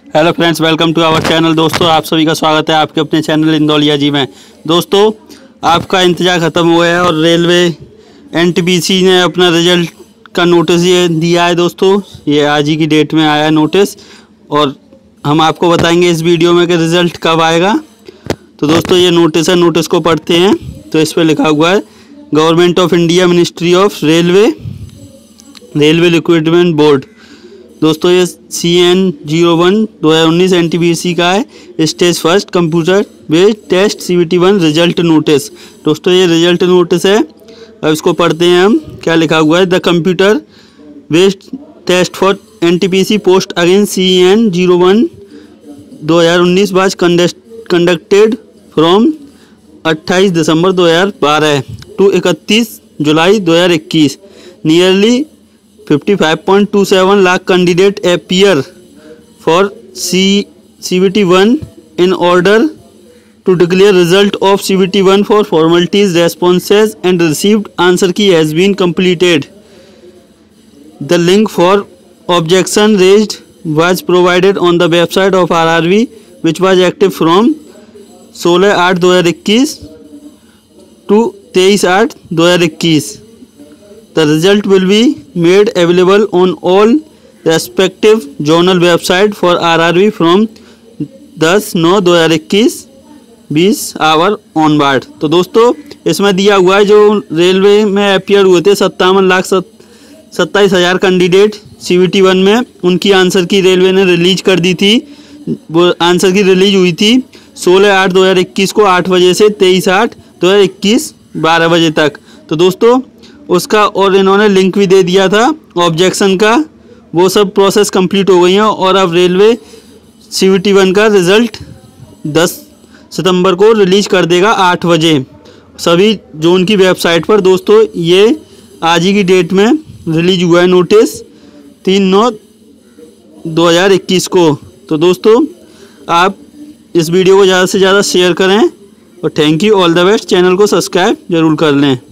Hello friends, welcome to our channel. दोस्तों, आप सभी का स्वागत है आपके अपने चैनल इंदौलिया जी में। दोस्तों, आपका इंतजार ख़त्म हुआ है और रेलवे एनटीपीसी ने अपना रिजल्ट का नोटिस ये दिया है। दोस्तों, ये आज ही की डेट में आया है नोटिस, और हम आपको बताएंगे इस वीडियो में कि रिज़ल्ट कब आएगा। तो दोस्तों, ये नोटिस है, नोटिस को पढ़ते हैं। तो इस पर लिखा हुआ है government of India, ministry of railway recruitment board. दोस्तों, ये CN01 2019 NTPC का है, stage first computer based test CBT1 result notice. दोस्तों, ये रिजल्ट नोटिस है। अब इसको पढ़ते हैं हम। क्या लिखा हुआ है? The computer based test for NTPC post again CN01 2019 was conducted from 28 December 2012 to 31 July 2021। Nearly 55.27 lakh candidate appear for CBT1 in order to declare result of CBT1 for formalities, responses and received answer key has been completed. The link for objection raised was provided on the website of RRB, which was active from 16/8/2021 to 23/8/2021. The result will be made available on all respective journal website for RRB from 10/9/2021 20 hour onward. तो दोस्तों, इसमें दिया हुआ है जो railway में appear हुए थे 57,27,000 कैंडिडेट CBT1 में, उनकी आंसर की रेलवे ने रिलीज कर दी थी। वो आंसर की रिलीज हुई थी 16/8/2021 को 8 बजे से 23/8/2021 12 बजे तक। तो दोस्तों, उसका और इन्होंने लिंक भी दे दिया था ऑब्जेक्शन का। वो सब प्रोसेस कंप्लीट हो गई हैं और अब रेलवे CBT1 का रिज़ल्ट 10 सितंबर को रिलीज कर देगा 8 बजे सभी जोन की वेबसाइट पर। दोस्तों, ये आज ही की डेट में रिलीज हुआ है नोटिस 3/9/2021 को। तो दोस्तों, आप इस वीडियो को ज़्यादा से ज़्यादा शेयर करें और thank you, all the best. Channel को सब्सक्राइब जरूर कर लें।